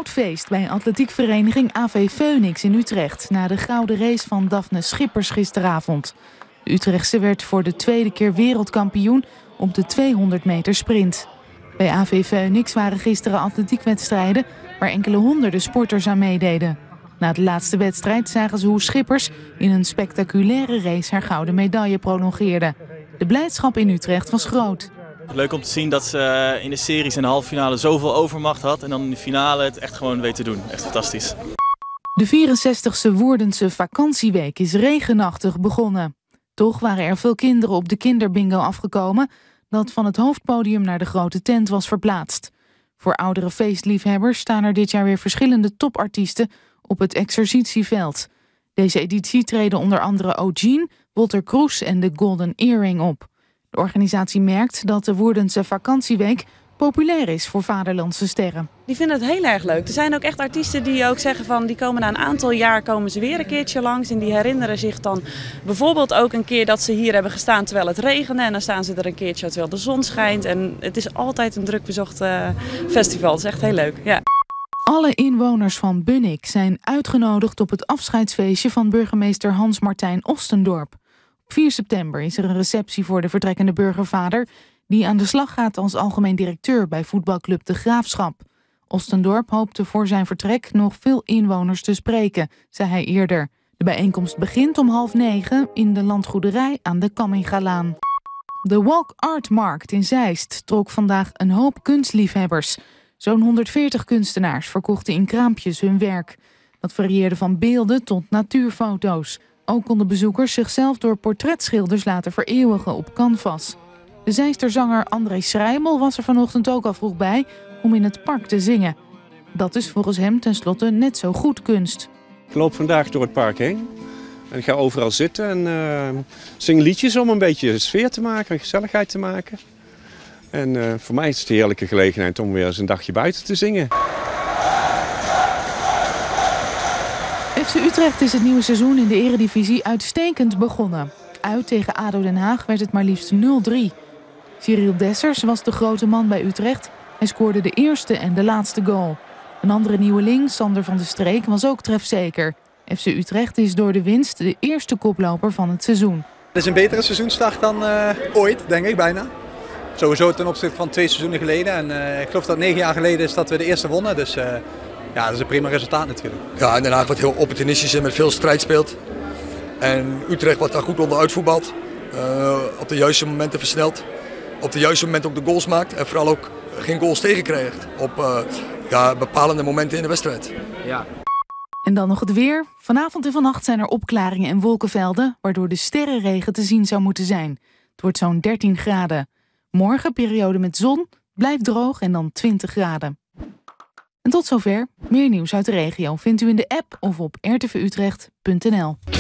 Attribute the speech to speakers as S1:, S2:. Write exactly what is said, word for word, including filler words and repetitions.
S1: groot feest bij atletiekvereniging A V Phoenix in Utrecht na de gouden race van Daphne Schippers gisteravond. De Utrechtse werd voor de tweede keer wereldkampioen op de tweehonderd meter sprint. Bij A V Phoenix waren gisteren atletiekwedstrijden waar enkele honderden sporters aan meededen. Na de laatste wedstrijd zagen ze hoe Schippers in een spectaculaire race haar gouden medaille prolongeerde. De blijdschap in Utrecht was groot.
S2: Leuk om te zien dat ze in de series en de halve finale zoveel overmacht had en dan in de finale het echt gewoon weet te doen. Echt fantastisch.
S1: De vierenzestigste Woerdense vakantieweek is regenachtig begonnen. Toch waren er veel kinderen op de kinderbingo afgekomen dat van het hoofdpodium naar de grote tent was verplaatst. Voor oudere feestliefhebbers staan er dit jaar weer verschillende topartiesten op het exercitieveld. Deze editie treden onder andere O'Gene, Walter Kroes en de Golden Earring op. De organisatie merkt dat de Woerdense vakantieweek populair is voor vaderlandse sterren.
S3: Die vinden het heel erg leuk. Er zijn ook echt artiesten die ook zeggen van die komen na een aantal jaar komen ze weer een keertje langs. En die herinneren zich dan bijvoorbeeld ook een keer dat ze hier hebben gestaan terwijl het regende. En dan staan ze er een keertje terwijl de zon schijnt. En het is altijd een druk bezocht uh, festival. Het is echt heel leuk. Ja.
S1: Alle inwoners van Bunnik zijn uitgenodigd op het afscheidsfeestje van burgemeester Hans-Martijn Ostendorp. Op vier september is er een receptie voor de vertrekkende burgervader die aan de slag gaat als algemeen directeur bij voetbalclub De Graafschap. Ostendorp hoopte voor zijn vertrek nog veel inwoners te spreken, zei hij eerder. De bijeenkomst begint om half negen in de landgoederij aan de Kammingalaan. De Walk Art Markt in Zeist trok vandaag een hoop kunstliefhebbers. Zo'n honderdveertig kunstenaars verkochten in kraampjes hun werk. Dat varieerde van beelden tot natuurfoto's. Ook konden bezoekers zichzelf door portretschilders laten vereeuwigen op canvas. De Zeisterzanger André Schrijmel was er vanochtend ook al vroeg bij om in het park te zingen. Dat is volgens hem tenslotte net zo goed kunst.
S4: Ik loop vandaag door het park heen en ik ga overal zitten en uh, zing liedjes om een beetje sfeer te maken, gezelligheid te maken. En uh, voor mij is het een heerlijke gelegenheid om weer eens een dagje buiten te zingen.
S1: F C Utrecht is het nieuwe seizoen in de Eredivisie uitstekend begonnen. Uit tegen ADO Den Haag werd het maar liefst nul drie. Cyril Dessers was de grote man bij Utrecht. Hij scoorde de eerste en de laatste goal. Een andere nieuweling, Sander van de Streek, was ook trefzeker. F C Utrecht is door de winst de eerste koploper van het seizoen.
S5: Het is een betere seizoenstart dan uh, ooit, denk ik bijna. Sowieso ten opzichte van twee seizoenen geleden. En uh, ik geloof dat negen jaar geleden is dat we de eerste wonnen. Dus uh, ja, dat is een prima resultaat natuurlijk.
S6: Ja, en Den Haag wat heel opportunistisch en met veel strijd speelt. En Utrecht wordt daar goed onderuit voetbalt. Uh, op de juiste momenten versnelt. Op de juiste momenten ook de goals maakt. En vooral ook geen goals tegenkrijgt op uh, ja, bepalende momenten in de wedstrijd.
S1: Ja. En dan nog het weer. Vanavond en vannacht zijn er opklaringen en wolkenvelden, waardoor de sterrenregen te zien zou moeten zijn. Het wordt zo'n dertien graden. Morgen periode met zon, blijft droog en dan twintig graden. En tot zover. Meer nieuws uit de regio vindt u in de app of op r t v utrecht punt n l.